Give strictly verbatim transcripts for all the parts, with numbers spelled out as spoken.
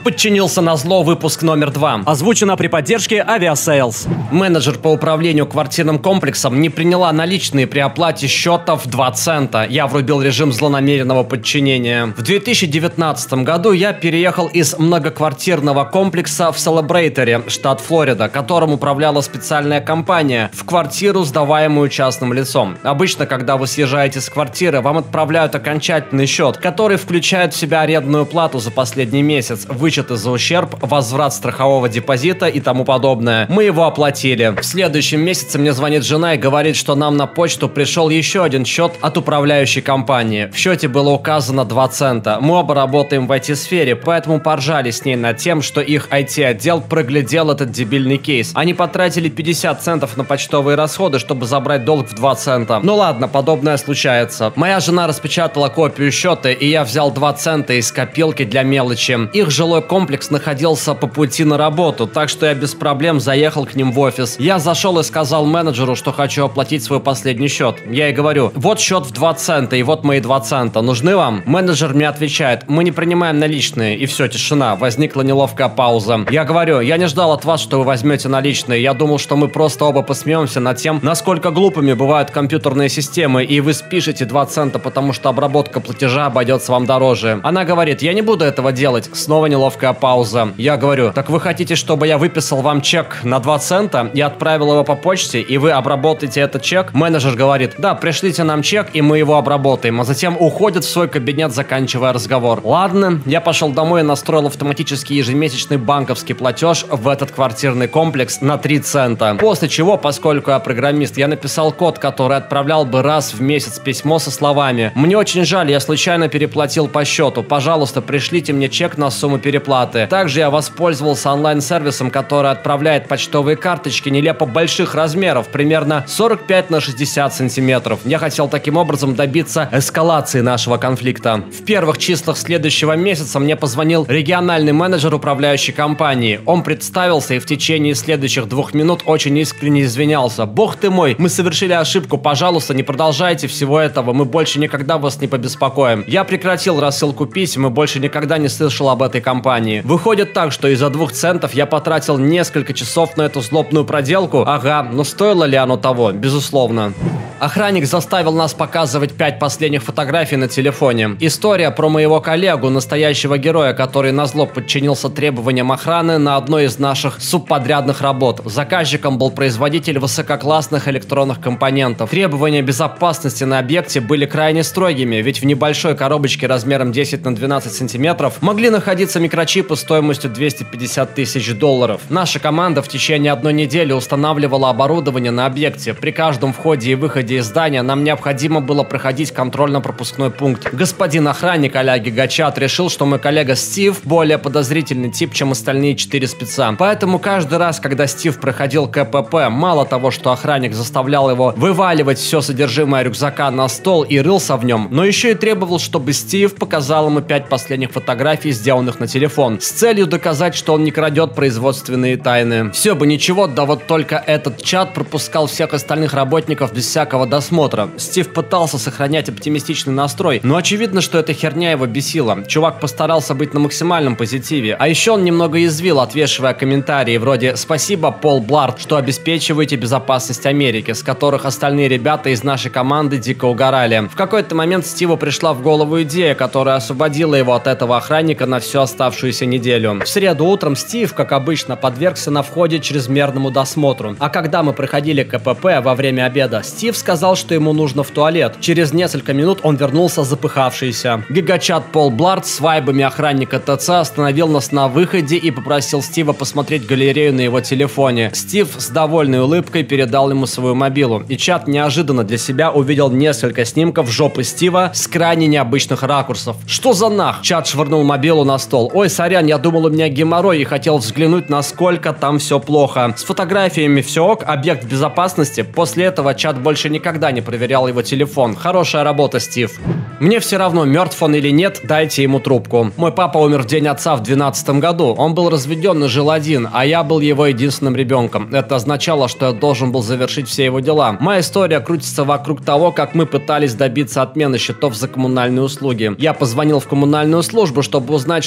Подчинился назло, выпуск номер два. Озвучено при поддержке Авиасейлс. Менеджер по управлению квартирным комплексом не приняла наличные при оплате счетов два цента. Я врубил режим злонамеренного подчинения. В две тысячи девятнадцатом году я переехал из многоквартирного комплекса в Селебрейторе, штат Флорида, которым управляла специальная компания, в квартиру, сдаваемую частным лицом. Обычно, когда вы съезжаете с квартиры, вам отправляют окончательный счет, который включает в себя арендную плату за последний месяц, вычеты за ущерб, возврат страхового депозита и тому подобное. Мы его оплатили. В следующем месяце мне звонит жена и говорит, что нам на почту пришел еще один счет от управляющей компании. В счете было указано два цента. Мы оба работаем в ай ти-сфере, поэтому поржали с ней над тем, что их ай ти-отдел проглядел этот дебильный кейс. Они потратили пятьдесят центов на почтовые расходы, чтобы забрать долг в два цента. Ну ладно, подобное случается. Моя жена распечатала копию счета, и я взял два цента из копилки для мелочи. Их жилой комплекс находился по пути на работу, так что я без проблем заехал к ним в офис. Я зашел и сказал менеджеру, что хочу оплатить свой последний счет. Я и говорю: вот счет в два цента, и вот мои два цента. Нужны вам? Менеджер мне отвечает: мы не принимаем наличные. И все, тишина. Возникла неловкая пауза. Я говорю: я не ждал от вас, что вы возьмете наличные. Я думал, что мы просто оба посмеемся над тем, насколько глупыми бывают компьютерные системы, и вы спишете два цента, потому что обработка платежа обойдется вам дороже. Она говорит: я не буду этого делать. Снова неловкая пауза. Я говорю: так вы хотите, чтобы я выписал вам чек на два цента и отправил его по почте, и вы обработаете этот чек? Менеджер говорит: да, пришлите нам чек, и мы его обработаем. А затем уходит в свой кабинет, заканчивая разговор. Ладно, я пошел домой и настроил автоматический ежемесячный банковский платеж в этот квартирный комплекс на три цента. После чего, поскольку я программист, я написал код, который отправлял бы раз в месяц письмо со словами: мне очень жаль, я случайно переплатил по счету. Пожалуйста, пришлите мне чек на сумму переплаты. Также я воспользовался онлайн-сервисом, который отправляет почтовые карточки нелепо больших размеров, примерно сорок пять на шестьдесят сантиметров. Я хотел таким образом добиться эскалации нашего конфликта. В первых числах следующего месяца мне позвонил региональный менеджер управляющей компании. Он представился и в течение следующих двух минут очень искренне извинялся. Бог ты мой, мы совершили ошибку, пожалуйста, не продолжайте всего этого, мы больше никогда вас не побеспокоим. Я прекратил рассылку писем и больше никогда не слышал об этой компании. Выходит так, что из-за двух центов я потратил несколько часов на эту злобную проделку. Ага, но стоило ли оно того? Безусловно. Охранник заставил нас показывать пять последних фотографий на телефоне. История про моего коллегу, настоящего героя, который назло подчинился требованиям охраны на одной из наших субподрядных работ. Заказчиком был производитель высококлассных электронных компонентов. Требования безопасности на объекте были крайне строгими, ведь в небольшой коробочке размером десять на двенадцать сантиметров могли находиться микрочипы стоимостью двести пятьдесят тысяч долларов. Наша команда в течение одной недели устанавливала оборудование на объекте. При каждом входе и выходе из здания нам необходимо было проходить контрольно-пропускной пункт. Господин охранник а-ля Гигачат решил, что мой коллега Стив более подозрительный тип, чем остальные четыре спеца. Поэтому каждый раз, когда Стив проходил ка пэ пэ, мало того, что охранник заставлял его вываливать все содержимое рюкзака на стол и рылся в нем, но еще и требовал, чтобы Стив показал ему пять последних фотографий, сделанных на телефон, с целью доказать, что он не крадет производственные тайны. Все бы ничего, да вот только этот чат пропускал всех остальных работников без всякого досмотра. Стив пытался сохранять оптимистичный настрой, но очевидно, что эта херня его бесила. Чувак постарался быть на максимальном позитиве, а еще он немного язвил, отвешивая комментарии вроде: «Спасибо, Пол Бларт, что обеспечиваете безопасность Америки», с которых остальные ребята из нашей команды дико угорали. В какой-то момент Стиву пришла в голову идея, которая освободила его от этого охранника на всю оставшуюся неделю. В среду утром Стив, как обычно, подвергся на входе чрезмерному досмотру. А когда мы проходили ка пэ пэ во время обеда, Стив сказал, что ему нужно в туалет. Через несколько минут он вернулся запыхавшийся. Гигачат Пол Бларт с вайбами охранника тэ цэ остановил нас на выходе и попросил Стива посмотреть галерею на его телефоне. Стив с довольной улыбкой передал ему свою мобилу, и чат неожиданно для себя увидел несколько снимков жопы Стива с крайне необычных ракурсов. Что за нах? Чат швырнул мобилу на стол. Ой, сорян, я думал, у меня геморрой и хотел взглянуть, насколько там все плохо. С фотографиями все ок, объект в безопасности. После этого чат больше никогда не проверял его телефон. Хорошая работа, Стив. Мне все равно, мертв он или нет, дайте ему трубку. Мой папа умер в день отца в двенадцатом году. Он был разведен и жил один, а я был его единственным ребенком. Это означало, что я должен был завершить все его дела. Моя история крутится вокруг того, как мы пытались добиться отмены счетов за коммунальные услуги. Я позвонил в коммунальную службу, чтобы узнать, что нам нужно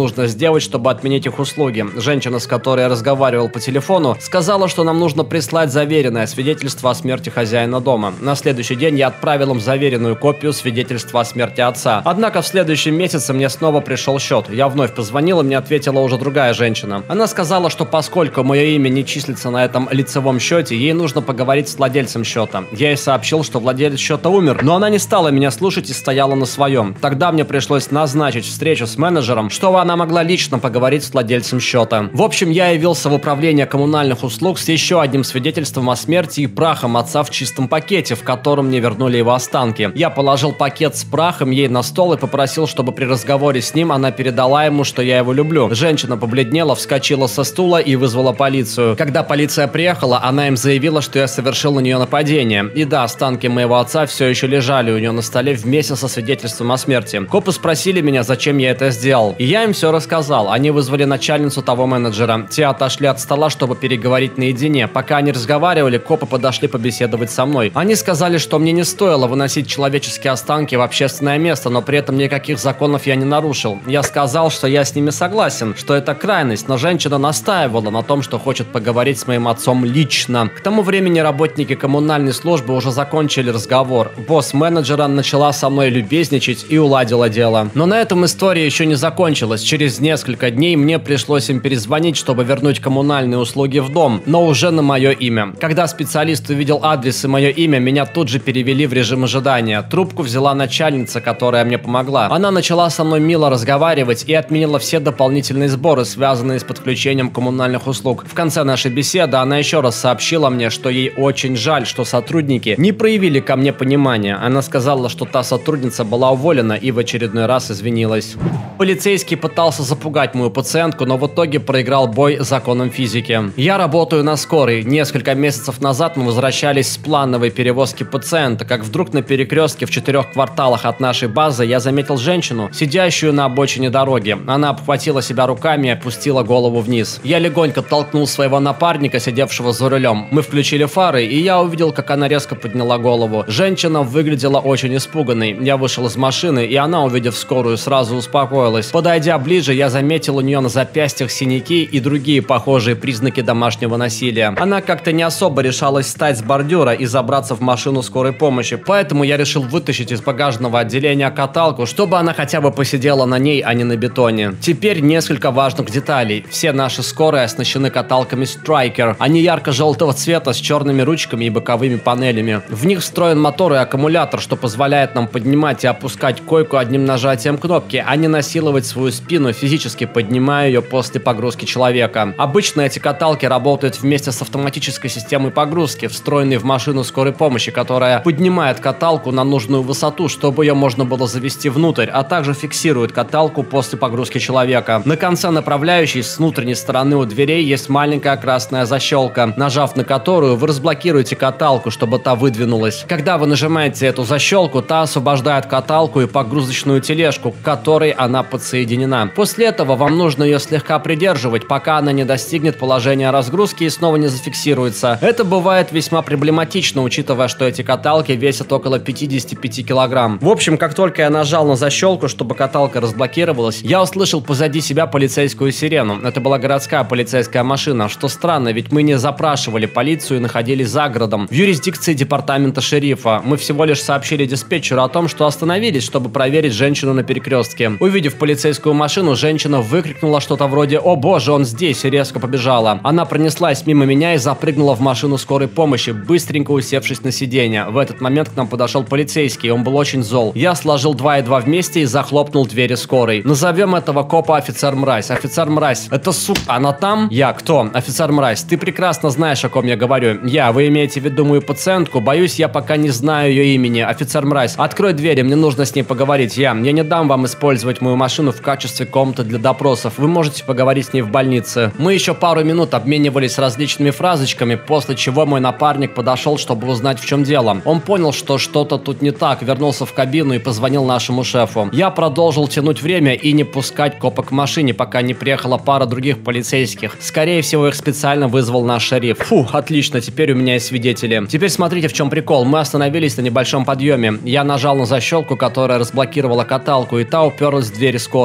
нужно сделать, чтобы отменить их услуги. Женщина, с которой я разговаривал по телефону, сказала, что нам нужно прислать заверенное свидетельство о смерти хозяина дома. На следующий день я отправил им заверенную копию свидетельства о смерти отца. Однако в следующем месяце мне снова пришел счет. Я вновь позвонил, и мне ответила уже другая женщина. Она сказала, что поскольку мое имя не числится на этом лицевом счете, ей нужно поговорить с владельцем счета. Я ей сообщил, что владелец счета умер, но она не стала меня слушать и стояла на своем. Тогда мне пришлось назначить встречу с менеджером, чтобы она могла лично поговорить с владельцем счета. В общем, я явился в управление коммунальных услуг с еще одним свидетельством о смерти и прахом отца в чистом пакете, в котором мне вернули его останки. Я положил пакет с прахом ей на стол и попросил, чтобы при разговоре с ним она передала ему, что я его люблю. Женщина побледнела, вскочила со стула и вызвала полицию. Когда полиция приехала, она им заявила, что я совершил на нее нападение. И да, останки моего отца все еще лежали у нее на столе вместе со свидетельством о смерти. Копы спросили меня, зачем я это сделал. И я им все рассказал. Они вызвали начальницу того менеджера. Те отошли от стола, чтобы переговорить наедине. Пока они разговаривали, копы подошли побеседовать со мной. Они сказали, что мне не стоило выносить человеческие останки в общественное место, но при этом никаких законов я не нарушил. Я сказал, что я с ними согласен, что это крайность, но женщина настаивала на том, что хочет поговорить с моим отцом лично. К тому времени работники коммунальной службы уже закончили разговор. Босс менеджера начала со мной любезничать и уладила дело. Но на этом история еще не закончилась. Через несколько дней мне пришлось им перезвонить, чтобы вернуть коммунальные услуги в дом, но уже на мое имя. Когда специалист увидел адрес и мое имя, меня тут же перевели в режим ожидания. Трубку взяла начальница, которая мне помогла. Она начала со мной мило разговаривать и отменила все дополнительные сборы, связанные с подключением коммунальных услуг. В конце нашей беседы она еще раз сообщила мне, что ей очень жаль, что сотрудники не проявили ко мне понимания. Она сказала, что та сотрудница была уволена и в очередной раз извинилась. Полицейский пытался запугать мою пациентку, но в итоге проиграл бой законам физики. Я работаю на скорой. Несколько месяцев назад мы возвращались с плановой перевозки пациента, как вдруг на перекрестке в четырех кварталах от нашей базы я заметил женщину, сидящую на обочине дороги. Она обхватила себя руками и опустила голову вниз. Я легонько толкнул своего напарника, сидевшего за рулем. Мы включили фары, и я увидел, как она резко подняла голову. Женщина выглядела очень испуганной. Я вышел из машины, и она, увидев скорую, сразу успокоилась. Подойдя ближе, я заметил у нее на запястьях синяки и другие похожие признаки домашнего насилия. Она как-то не особо решалась встать с бордюра и забраться в машину скорой помощи, поэтому я решил вытащить из багажного отделения каталку, чтобы она хотя бы посидела на ней, а не на бетоне. Теперь несколько важных деталей. Все наши скорые оснащены каталками Striker. Они ярко-желтого цвета с черными ручками и боковыми панелями. В них встроен мотор и аккумулятор, что позволяет нам поднимать и опускать койку одним нажатием кнопки, а не насиловать свою спину, физически поднимая ее после погрузки человека. Обычно эти каталки работают вместе с автоматической системой погрузки, встроенной в машину скорой помощи, которая поднимает каталку на нужную высоту, чтобы ее можно было завести внутрь, а также фиксирует каталку после погрузки человека. На конце направляющей с внутренней стороны у дверей есть маленькая красная защелка, нажав на которую вы разблокируете каталку, чтобы та выдвинулась. Когда вы нажимаете эту защелку, та освобождает каталку и погрузочную тележку, к которой она подсоединена. После этого вам нужно ее слегка придерживать, пока она не достигнет положения разгрузки и снова не зафиксируется. Это бывает весьма проблематично, учитывая, что эти каталки весят около пятьдесят пять килограмм. В общем, как только я нажал на защелку, чтобы каталка разблокировалась, я услышал позади себя полицейскую сирену. Это была городская полицейская машина, что странно, ведь мы не запрашивали полицию и находились за городом, в юрисдикции департамента шерифа. Мы всего лишь сообщили диспетчеру о том, что остановились, чтобы проверить женщину на перекрестке. Увидев полицейскую машину, женщина выкрикнула что-то вроде «О боже, он здесь!» и резко побежала. Она пронеслась мимо меня и запрыгнула в машину скорой помощи, быстренько усевшись на сиденье. В этот момент к нам подошел полицейский, он был очень зол. Я сложил два и два вместе и захлопнул двери скорой. Назовем этого копа офицер Мразь. Офицер Мразь, это сука, она там? Я, кто? Офицер Мразь, ты прекрасно знаешь, о ком я говорю. Я, вы имеете в виду мою пациентку? Боюсь, я пока не знаю ее имени. Офицер Мразь, открой двери, мне нужно с ней поговорить. Я, я не дам вам использовать мою машину в качестве комнаты для допросов. Вы можете поговорить с ней в больнице. Мы еще пару минут обменивались различными фразочками, после чего мой напарник подошел, чтобы узнать, в чем дело. Он понял, что что-то тут не так, вернулся в кабину и позвонил нашему шефу. Я продолжил тянуть время и не пускать копа к машине, пока не приехала пара других полицейских. Скорее всего, их специально вызвал наш шериф. Фу, отлично, теперь у меня есть свидетели. Теперь смотрите, в чем прикол. Мы остановились на небольшом подъеме. Я нажал на защелку, которая разблокировала каталку, и та уперлась в двери скорой. Учитывая,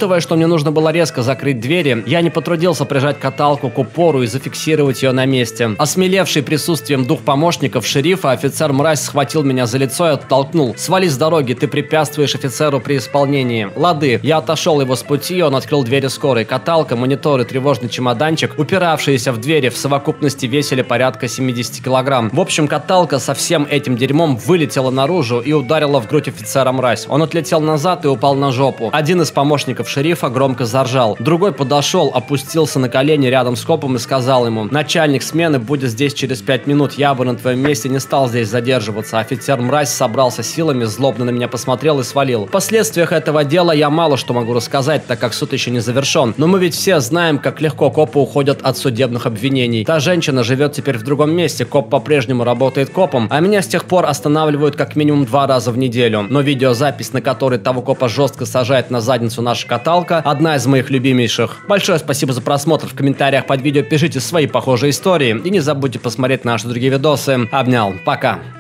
Учитывая, что мне нужно было резко закрыть двери, я не потрудился прижать каталку к упору и зафиксировать ее на месте. Осмелевший присутствием двух помощников шерифа, офицер-мразь схватил меня за лицо и оттолкнул. «Свали с дороги, ты препятствуешь офицеру при исполнении». «Лады». Я отошел его с пути, он открыл двери скорой. Каталка, монитор и тревожный чемоданчик, упиравшиеся в двери, в совокупности весили порядка семидесяти килограмм. В общем, каталка со всем этим дерьмом вылетела наружу и ударила в грудь офицера-мразь. Он отлетел назад и упал на жопу. Один из помощников шерифа громко заржал. Другой подошел, опустился на колени рядом с копом и сказал ему: «Начальник смены будет здесь через пять минут, я бы на твоем месте не стал здесь задерживаться». Офицер-мразь собрался силами, злобно на меня посмотрел и свалил. В последствиях этого дела я мало что могу рассказать, так как суд еще не завершен. Но мы ведь все знаем, как легко копы уходят от судебных обвинений. Та женщина живет теперь в другом месте, коп по-прежнему работает копом, а меня с тех пор останавливают как минимум два раза в неделю. Но видеозапись, на которой того копа жестко сажает на задницу наша каталка, одна из моих любимейших. Большое спасибо за просмотр. В комментариях под видео пишите свои похожие истории. И не забудьте посмотреть наши другие видосы. Обнял. Пока.